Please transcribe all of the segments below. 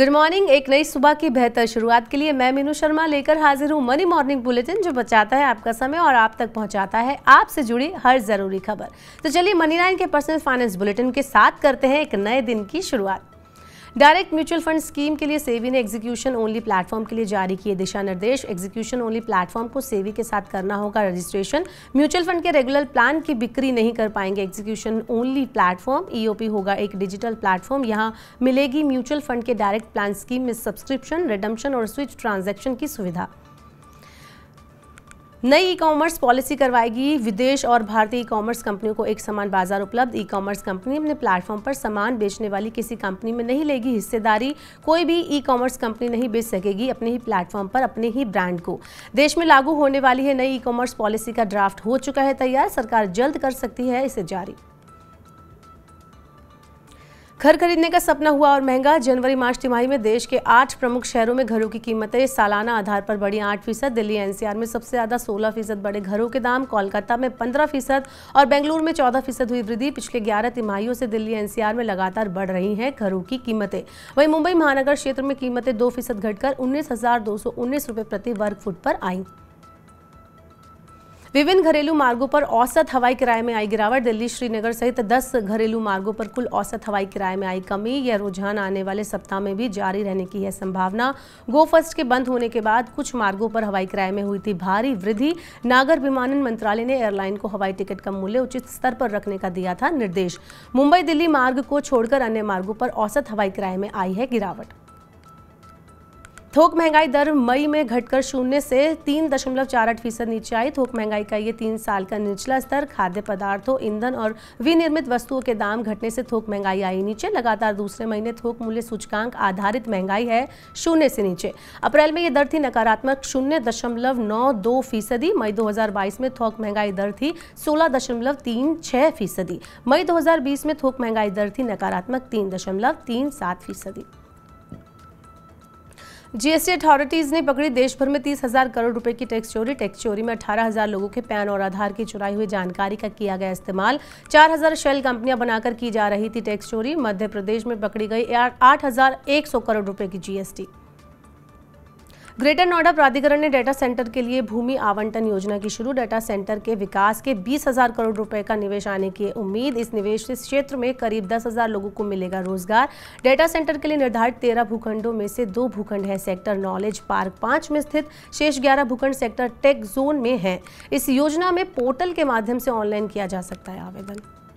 Good morning. एक नई सुबह की बेहतर शुरुआत के लिए मैं मीनू शर्मा लेकर हाजिर हूँ मनी मॉर्निंग बुलेटिन, जो बचाता है आपका समय और आप तक पहुँचाता है आपसे जुड़ी हर जरूरी खबर। तो चलिए मनी लाइन के पर्सनल फाइनेंस बुलेटिन के साथ करते हैं एक नए दिन की शुरुआत। डायरेक्ट म्यूचुअल फंड स्कीम के लिए सेबी ने एग्जीक्यूशन ओनली प्लेटफॉर्म के लिए जारी किए दिशा निर्देश। एग्जीक्यूशन ओनली प्लेटफॉर्म को सेबी के साथ करना होगा रजिस्ट्रेशन। म्यूचुअल फंड के रेगुलर प्लान की बिक्री नहीं कर पाएंगे एग्जीक्यूशन ओनली प्लेटफॉर्म। ईओपी होगा एक डिजिटल प्लेटफॉर्म। यहां मिलेगी म्यूचुअल फंड के डायरेक्ट प्लान स्कीम में सब्सक्रिप्शन, रिडम्पशन और स्विच ट्रांजैक्शन की सुविधा। नई ई कॉमर्स पॉलिसी करवाएगी विदेश और भारतीय ई कॉमर्स कंपनियों को एक समान बाजार उपलब्ध। ई कॉमर्स कंपनी अपने प्लेटफॉर्म पर सामान बेचने वाली किसी कंपनी में नहीं लेगी हिस्सेदारी। कोई भी ई कॉमर्स कंपनी नहीं बेच सकेगी अपने ही प्लेटफॉर्म पर अपने ही ब्रांड को। देश में लागू होने वाली है नई ई कॉमर्स पॉलिसी का ड्राफ्ट हो चुका है तैयार। सरकार जल्द कर सकती है इसे जारी। घर खरीदने का सपना हुआ और महंगा। जनवरी मार्च तिमाही में देश के 8 प्रमुख शहरों में घरों की कीमतें सालाना आधार पर बढ़ी 8%। दिल्ली एनसीआर में सबसे ज्यादा 16% बढ़े घरों के दाम। कोलकाता में 15% और बेंगलुरु में 14% हुई वृद्धि। पिछले 11 तिमाहियों से दिल्ली एनसीआर में लगातार बढ़ रही हैं घरों की कीमतें। वहीं मुंबई महानगर क्षेत्र में कीमतें 2% घटकर 19,219 रुपये प्रति वर्ग फुट पर आई। विभिन्न घरेलू मार्गों पर औसत हवाई किराए में आई गिरावट। दिल्ली श्रीनगर सहित 10 घरेलू मार्गों पर कुल औसत हवाई किराए में आई कमी। यह रुझान आने वाले सप्ताह में भी जारी रहने की है संभावना। गो फर्स्ट के बंद होने के बाद कुछ मार्गों पर हवाई किराए में हुई थी भारी वृद्धि। नागर विमानन मंत्रालय ने एयरलाइन को हवाई टिकट का मूल्य उचित स्तर पर रखने का दिया था निर्देश। मुंबई दिल्ली मार्ग को छोड़कर अन्य मार्गों पर औसत हवाई किराए में आई है गिरावट। थोक महंगाई दर मई में घटकर 0 से 3.48% नीचे आई। थोक महंगाई का ये 3 साल का निचला स्तर। खाद्य पदार्थों, ईंधन और विनिर्मित वस्तुओं के दाम घटने से थोक महंगाई आई नीचे। लगातार दूसरे महीने थोक मूल्य सूचकांक आधारित महंगाई है 0 से नीचे। अप्रैल में ये दर थी नकारात्मक 0.92%। मई 2022 में थोक महंगाई दर थी 16.36%। मई 2020 में थोक महंगाई दर थी नकारात्मक 3.37%। जीएसटी अथॉरिटीज ने पकड़ी देश भर में 30,000 करोड़ रुपए की टैक्स चोरी। टैक्स चोरी में 18,000 लोगों के पैन और आधार की चुराई हुई जानकारी का किया गया इस्तेमाल। 4,000 शेल कंपनियां बनाकर की जा रही थी टैक्स चोरी। मध्य प्रदेश में पकड़ी गई 8,100 करोड़ रुपए की जीएसटी। ग्रेटर नोएडा प्राधिकरण ने डेटा सेंटर के लिए भूमि आवंटन योजना की शुरू। डेटा सेंटर के विकास के 20,000 करोड़ रुपए का निवेश आने की उम्मीद। इस निवेश से क्षेत्र में करीब 10,000 लोगों को मिलेगा रोजगार। डेटा सेंटर के लिए निर्धारित 13 भूखंडों में से 2 भूखंड है सेक्टर नॉलेज पार्क 5 में स्थित। शेष 11 भूखंड सेक्टर टेक जोन में है। इस योजना में पोर्टल के माध्यम से ऑनलाइन किया जा सकता है आवेदन।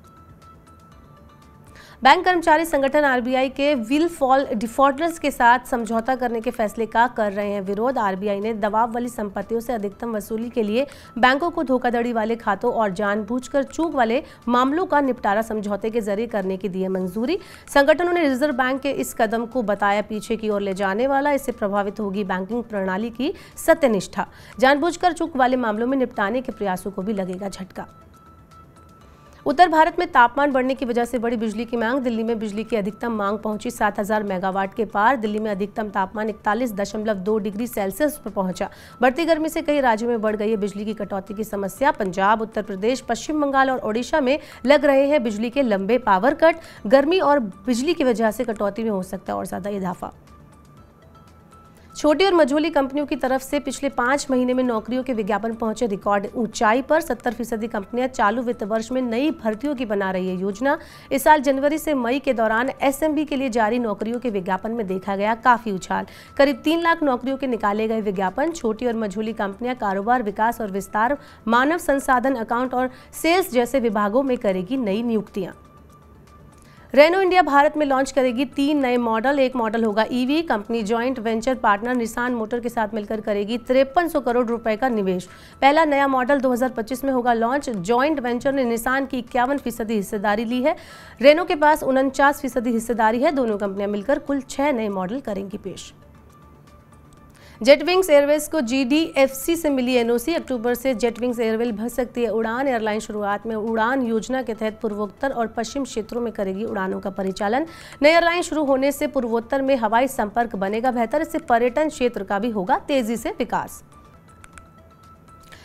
बैंक कर्मचारी संगठन आरबीआई के विल फॉल डिफॉल्टर्स के साथ समझौता करने के फैसले का कर रहे हैं विरोध। आरबीआई ने दबाव वाली संपत्तियों से अधिकतम वसूली के लिए बैंकों को धोखाधड़ी वाले खातों और जानबूझकर चूक वाले मामलों का निपटारा समझौते के जरिए करने की दी है मंजूरी। संगठनों ने रिजर्व बैंक के इस कदम को बताया पीछे की ओर ले जाने वाला। इससे प्रभावित होगी बैंकिंग प्रणाली की सत्यनिष्ठा। जानबूझकर चूक वाले मामलों में निपटाने के प्रयासों को भी लगेगा झटका। उत्तर भारत में तापमान बढ़ने की वजह से बढ़ी बिजली की मांग। दिल्ली में बिजली की अधिकतम मांग पहुंची 7,000 मेगावाट के पार। दिल्ली में अधिकतम तापमान 41.2 डिग्री सेल्सियस पर पहुंचा। बढ़ती गर्मी से कई राज्यों में बढ़ गई है बिजली की कटौती की समस्या। पंजाब, उत्तर प्रदेश, पश्चिम बंगाल और ओडिशा में लग रहे हैं बिजली के लंबे पावर कट। गर्मी और बिजली की वजह से कटौती में हो सकता है और ज्यादा इजाफा। छोटी और मझोली कंपनियों की तरफ से पिछले 5 महीने में नौकरियों के विज्ञापन पहुंचे रिकॉर्ड ऊंचाई पर। 70% कंपनियां चालू वित्त वर्ष में नई भर्तियों की बना रही है योजना। इस साल जनवरी से मई के दौरान एसएमबी के लिए जारी नौकरियों के विज्ञापन में देखा गया काफी उछाल। करीब 3 लाख नौकरियों के निकाले गए विज्ञापन। छोटी और मझोली कंपनियां कारोबार, विकास और विस्तार, मानव संसाधन, अकाउंट और सेल्स जैसे विभागों में करेगी नई नियुक्तियां। रेनो इंडिया भारत में लॉन्च करेगी 3 नए मॉडल। एक मॉडल होगा EV. Company joint venture partner Nissan motor के साथ मिलकर करेगी 5300 करोड़ रुपए का निवेश। पहला नया मॉडल 2025 में होगा लॉन्च। जॉइंट वेंचर ने निसान की 51% हिस्सेदारी ली है। रेनो के पास 49% हिस्सेदारी है। दोनों कंपनियां मिलकर कुल 6 नए मॉडल करेंगी पेश। जेटविंग्स एयरवेज को जीडीएफसी से मिली एनओसी। अक्टूबर से जेटविंग्स एयरवेज भर सकती है उड़ान। एयरलाइन शुरुआत में उड़ान योजना के तहत पूर्वोत्तर और पश्चिम क्षेत्रों में करेगी उड़ानों का परिचालन। नई एयरलाइन शुरू होने से पूर्वोत्तर में हवाई संपर्क बनेगा बेहतर। इससे पर्यटन क्षेत्र का भी होगा तेजी से विकास।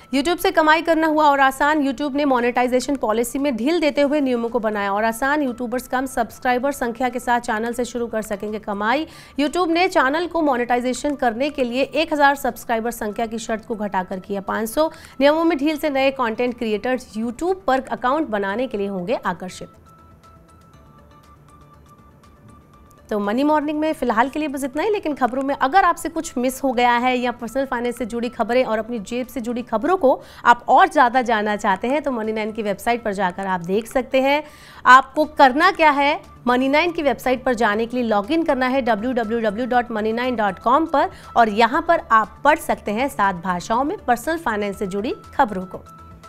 यूट्यूब से कमाई करना हुआ और आसान। यूट्यूब ने मोनेटाइजेशन पॉलिसी में ढील देते हुए नियमों को बनाया और आसान। यूट्यूबर्स कम सब्सक्राइबर संख्या के साथ चैनल से शुरू कर सकेंगे कमाई। यूट्यूब ने चैनल को मोनेटाइजेशन करने के लिए 1000 सब्सक्राइबर संख्या की शर्त को घटाकर किया 500। नियमों में ढील से नए कंटेंट क्रिएटर्स यूट्यूब पर अकाउंट बनाने के लिए होंगे आकर्षित। तो मनी मॉर्निंग में फिलहाल के लिए बस इतना ही, लेकिन खबरों में अगर आपसे कुछ मिस हो गया है या पर्सनल फाइनेंस से जुड़ी खबरें और अपनी जेब से जुड़ी खबरों को आप और ज़्यादा जानना चाहते हैं तो मनी9 की वेबसाइट पर जाकर आप देख सकते हैं। आपको करना क्या है, मनी9 की वेबसाइट पर जाने के लिए लॉगिन करना है www.money9.com पर और यहाँ पर आप पढ़ सकते हैं 7 भाषाओं में पर्सनल फाइनेंस से जुड़ी खबरों को।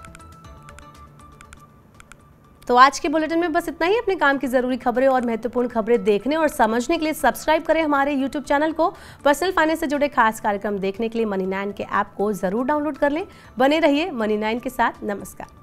तो आज के बुलेटिन में बस इतना ही। अपने काम की जरूरी खबरें और महत्वपूर्ण खबरें देखने और समझने के लिए सब्सक्राइब करें हमारे YouTube चैनल को। पर्सनल फाइनेंस से जुड़े खास कार्यक्रम देखने के लिए मनी9 के ऐप को जरूर डाउनलोड कर लें। बने रहिए मनी9 के साथ। नमस्कार।